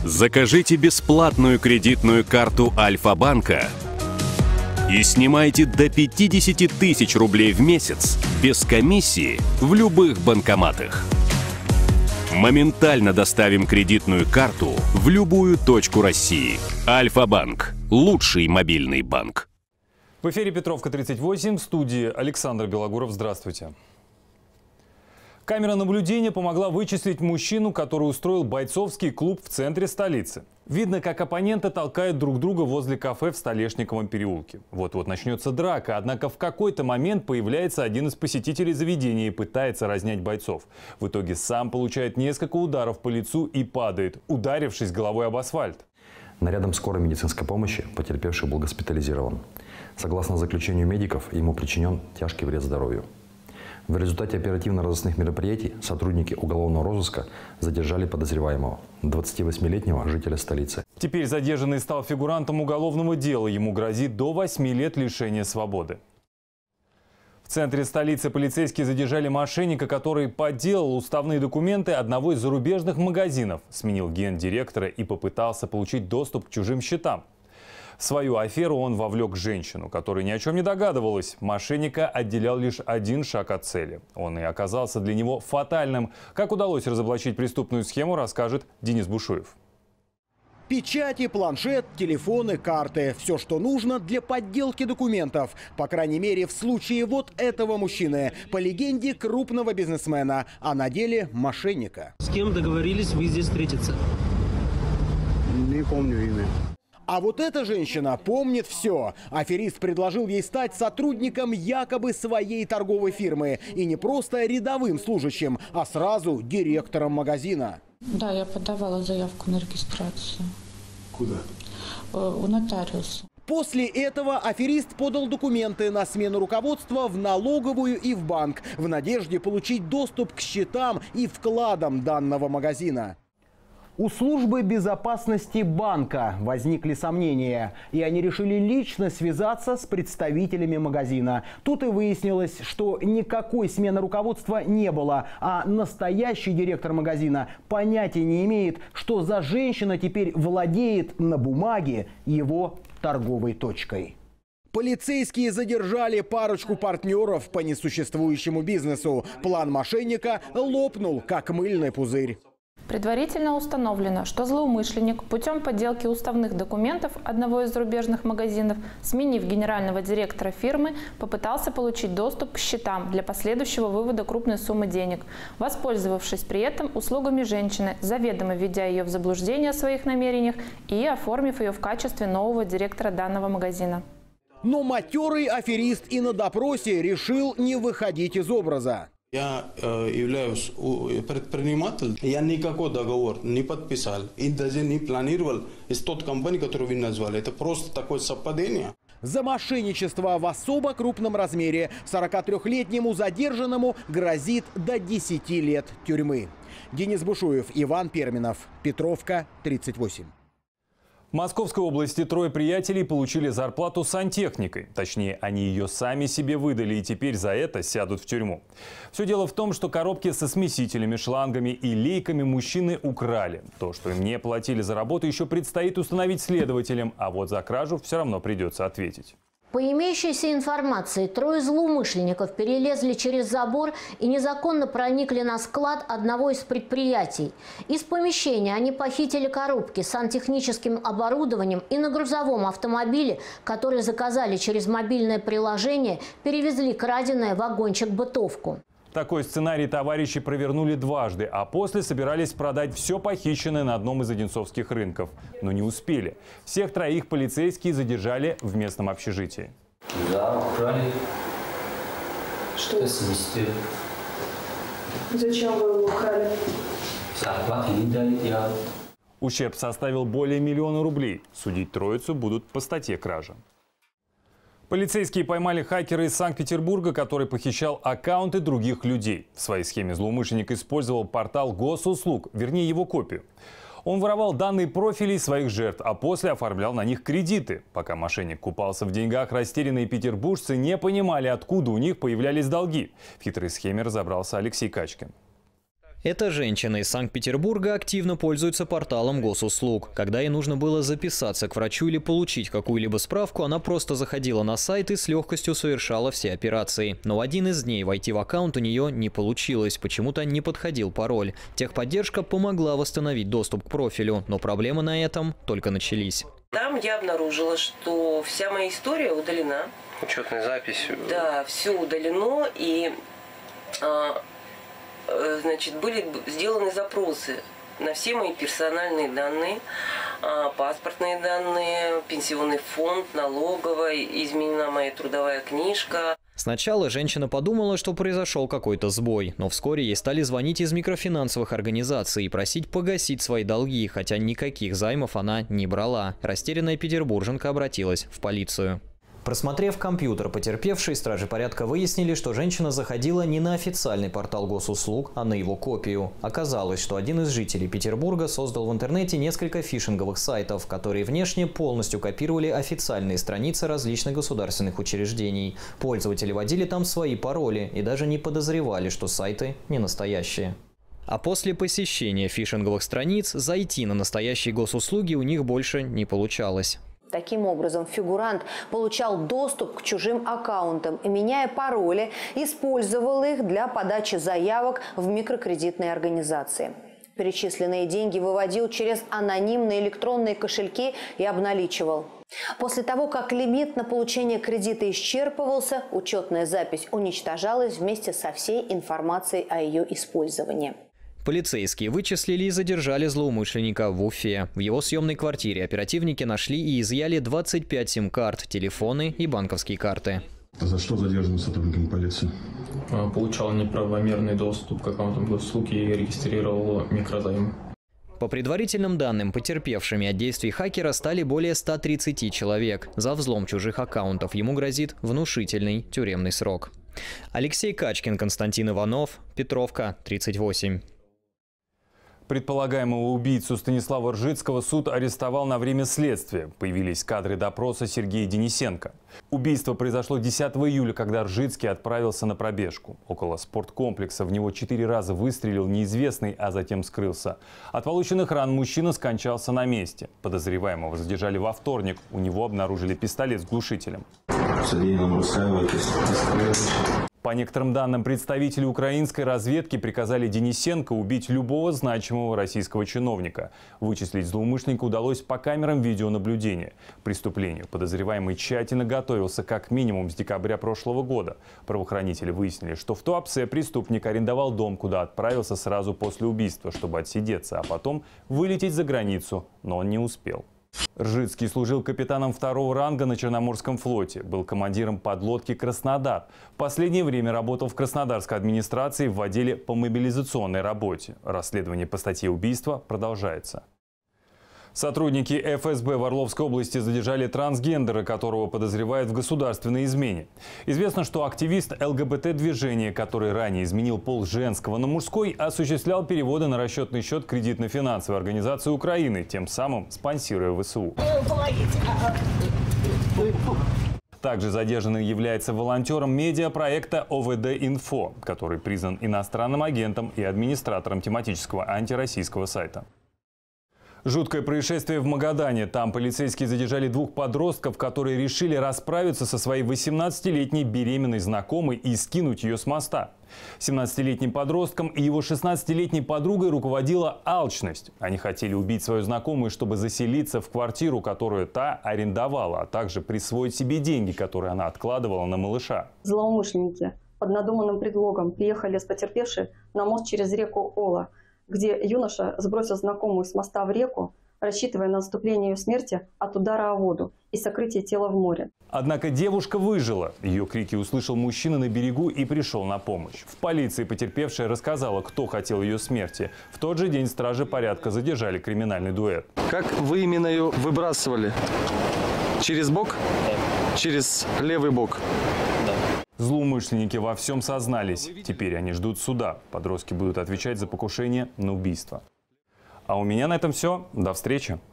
Закажите бесплатную кредитную карту Альфа-банка и снимайте до 50 тысяч рублей в месяц без комиссии в любых банкоматах. Моментально доставим кредитную карту в любую точку России. Альфа-банк – лучший мобильный банк. В эфире Петровка 38, в студии Александр Белогуров. Здравствуйте. Камера наблюдения помогла вычислить мужчину, который устроил бойцовский клуб в центре столицы. Видно, как оппоненты толкают друг друга возле кафе в Столешниковом переулке. Вот-вот начнется драка, однако в какой-то момент появляется один из посетителей заведения и пытается разнять бойцов. В итоге сам получает несколько ударов по лицу и падает, ударившись головой об асфальт. Нарядом скорой медицинской помощи потерпевший был госпитализирован. Согласно заключению медиков, ему причинен тяжкий вред здоровью. В результате оперативно-розыскных мероприятий сотрудники уголовного розыска задержали подозреваемого, 28-летнего жителя столицы. Теперь задержанный стал фигурантом уголовного дела. Ему грозит до 8 лет лишения свободы. В центре столицы полицейские задержали мошенника, который подделал уставные документы одного из зарубежных магазинов, сменил гендиректора и попытался получить доступ к чужим счетам. В свою аферу он вовлек женщину, которая ни о чем не догадывалась. Мошенника отделял лишь один шаг от цели. Он и оказался для него фатальным. Как удалось разоблачить преступную схему, расскажет Денис Бушуев. Печати, планшет, телефоны, карты. Все, что нужно для подделки документов. По крайней мере, в случае вот этого мужчины. По легенде, крупного бизнесмена, а на деле мошенника. С кем договорились вы здесь встретиться? Не помню имя. А вот эта женщина помнит все. Аферист предложил ей стать сотрудником якобы своей торговой фирмы. И не просто рядовым служащим, а сразу директором магазина. Да, я подавала заявку на регистрацию. Куда? У нотариуса. После этого аферист подал документы на смену руководства в налоговую и в банк в надежде получить доступ к счетам и вкладам данного магазина. У службы безопасности банка возникли сомнения, и они решили лично связаться с представителями магазина. Тут и выяснилось, что никакой смены руководства не было, а настоящий директор магазина понятия не имеет, что за женщина теперь владеет на бумаге его торговой точкой. Полицейские задержали парочку партнеров по несуществующему бизнесу. План мошенника лопнул, как мыльный пузырь. Предварительно установлено, что злоумышленник путем подделки уставных документов одного из зарубежных магазинов, сменив генерального директора фирмы, попытался получить доступ к счетам для последующего вывода крупной суммы денег, воспользовавшись при этом услугами женщины, заведомо введя ее в заблуждение о своих намерениях и оформив ее в качестве нового директора данного магазина. Но матерый аферист и на допросе решил не выходить из образа. Я являюсь предпринимателем. Я никакой договор не подписал. И даже не планировал из той компании, которую вы назвали. Это просто такое совпадение. За мошенничество в особо крупном размере 43-летнему задержанному грозит до 10 лет тюрьмы. Денис Бушуев, Иван Перминов, Петровка, 38. В Московской области трое приятелей получили зарплату сантехникой. Точнее, они ее сами себе выдали и теперь за это сядут в тюрьму. Все дело в том, что коробки со смесителями, шлангами и лейками мужчины украли. То, что им не платили за работу, еще предстоит установить следователям, а вот за кражу все равно придется ответить. По имеющейся информации, трое злоумышленников перелезли через забор и незаконно проникли на склад одного из предприятий. Из помещения они похитили коробки с сантехническим оборудованием и на грузовом автомобиле, который заказали через мобильное приложение, перевезли краденое в вагончик-бытовку. Такой сценарий товарищи провернули дважды, а после собирались продать все похищенное на одном из одинцовских рынков. Но не успели. Всех троих полицейские задержали в местном общежитии. Да, украли. Что сместили. Зачем вы его украли? Зарплаты не дали делать. Ущерб составил более 1 000 000 рублей. Судить троицу будут по статье кража. Полицейские поймали хакера из Санкт-Петербурга, который похищал аккаунты других людей. В своей схеме злоумышленник использовал портал госуслуг, вернее его копию. Он воровал данные профилей своих жертв, а после оформлял на них кредиты. Пока мошенник купался в деньгах, растерянные петербуржцы не понимали, откуда у них появлялись долги. В хитрой схеме разобрался Алексей Качкин. Эта женщина из Санкт-Петербурга активно пользуется порталом госуслуг. Когда ей нужно было записаться к врачу или получить какую-либо справку, она просто заходила на сайт и с легкостью совершала все операции. Но в один из дней войти в аккаунт у нее не получилось, почему-то не подходил пароль. Техподдержка помогла восстановить доступ к профилю, но проблемы на этом только начались. Там я обнаружила, что вся моя история удалена. Учетная запись. Да, все удалено, и значит, были сделаны запросы на все мои персональные данные, паспортные данные, пенсионный фонд, налоговая, изменена моя трудовая книжка. Сначала женщина подумала, что произошел какой-то сбой, но вскоре ей стали звонить из микрофинансовых организаций и просить погасить свои долги, хотя никаких займов она не брала. Растерянная петербурженка обратилась в полицию. Просмотрев компьютер потерпевшей, стражи порядка выяснили, что женщина заходила не на официальный портал госуслуг, а на его копию. Оказалось, что один из жителей Петербурга создал в интернете несколько фишинговых сайтов, которые внешне полностью копировали официальные страницы различных государственных учреждений. Пользователи вводили там свои пароли и даже не подозревали, что сайты не настоящие. А после посещения фишинговых страниц зайти на настоящие госуслуги у них больше не получалось. Таким образом, фигурант получал доступ к чужим аккаунтам и, меняя пароли, использовал их для подачи заявок в микрокредитные организации. Перечисленные деньги выводил через анонимные электронные кошельки и обналичивал. После того, как лимит на получение кредита исчерпывался, учетная запись уничтожалась вместе со всей информацией о ее использовании. Полицейские вычислили и задержали злоумышленника в Уфе. В его съемной квартире оперативники нашли и изъяли 25 сим-карт, телефоны и банковские карты. За что задержаны сотрудниками полиции? Получал неправомерный доступ к аккаунтам госуслуг и регистрировал микрозаймы. По предварительным данным, потерпевшими от действий хакера стали более 130 человек. За взлом чужих аккаунтов ему грозит внушительный тюремный срок. Алексей Качкин, Константин Иванов, Петровка, 38. Предполагаемого убийцу Станислава Ржицкого суд арестовал на время следствия. Появились кадры допроса Сергея Денисенко. Убийство произошло 10 июля, когда Ржицкий отправился на пробежку. Около спорткомплекса в него 4 раза выстрелил неизвестный, а затем скрылся. От полученных ран мужчина скончался на месте. Подозреваемого задержали во вторник. У него обнаружили пистолет с глушителем. По некоторым данным, представители украинской разведки приказали Денисенко убить любого значимого российского чиновника. Вычислить злоумышленника удалось по камерам видеонаблюдения. К преступлению подозреваемый тщательно готовился как минимум с декабря прошлого года. Правоохранители выяснили, что в Туапсе преступник арендовал дом, куда отправился сразу после убийства, чтобы отсидеться, а потом вылететь за границу, но он не успел. Ржицкий служил капитаном 2-го ранга на Черноморском флоте, был командиром подлодки «Краснодар». В последнее время работал в Краснодарской администрации в отделе по мобилизационной работе. Расследование по статье убийства продолжается. Сотрудники ФСБ в Орловской области задержали трансгендера, которого подозревают в государственной измене. Известно, что активист ЛГБТ-движения, который ранее изменил пол женского на мужской, осуществлял переводы на расчетный счет кредитно-финансовой организации Украины, тем самым спонсируя ВСУ. Также задержанный является волонтером медиапроекта ОВД-Инфо, который признан иностранным агентом и администратором тематического антироссийского сайта. Жуткое происшествие в Магадане. Там полицейские задержали 2 подростков, которые решили расправиться со своей 18-летней беременной знакомой и скинуть ее с моста. 17-летним подростком и его 16-летней подругой руководила алчность. Они хотели убить свою знакомую, чтобы заселиться в квартиру, которую та арендовала, а также присвоить себе деньги, которые она откладывала на малыша. Злоумышленники под надуманным предлогом приехали с потерпевшей на мост через реку Ола, где юноша сбросил знакомую с моста в реку, рассчитывая на наступление ее смерти от удара о воду и сокрытие тела в море. Однако девушка выжила. Ее крики услышал мужчина на берегу и пришел на помощь. В полиции потерпевшая рассказала, кто хотел ее смерти. В тот же день стражи порядка задержали криминальный дуэт. Как вы именно ее выбрасывали? Через бок? Через левый бок? Злоумышленники во всем сознались. Теперь они ждут суда. Подростки будут отвечать за покушение на убийство. А у меня на этом все. До встречи.